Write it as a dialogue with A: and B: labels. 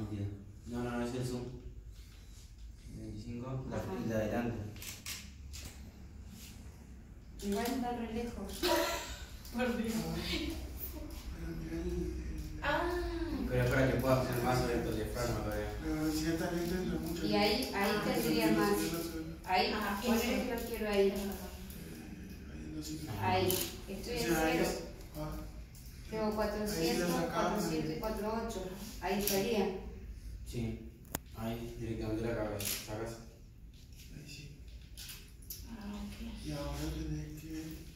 A: nítido. No, no, no es el zoom. 25, la de adelante.
B: Igual está re lejos.
C: Por Dios.
A: Pero es para que puedas tener más abierto el diafragma todavía.
D: Pero si está lento entra mucho.
B: Y ahí tendría más. Ahí, poner que lo quiero ahí. Ahí. Estoy en cero. Tengo 400, 400 y 48. Ahí estaría.
A: Sí. Ahí, directamente la cabeza. Sacas.
D: Ahí sí.
C: Ah, ok.
D: Y ahora tenés que